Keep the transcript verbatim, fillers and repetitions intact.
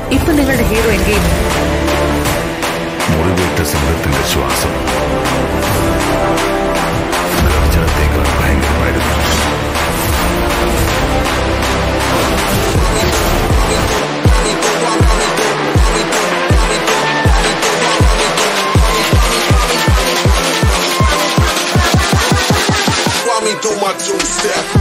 ഇപ്പൊ നിങ്ങളുടെ ഹീറോ എന്ത് ചെയ്യുന്നു? മുറിവേറ്റ സിംഹത്തിന്റെ ശ്വാസം ഗർജനത്തേക്കാൾ ഭയങ്കരമായിരുന്നു. Do my two step.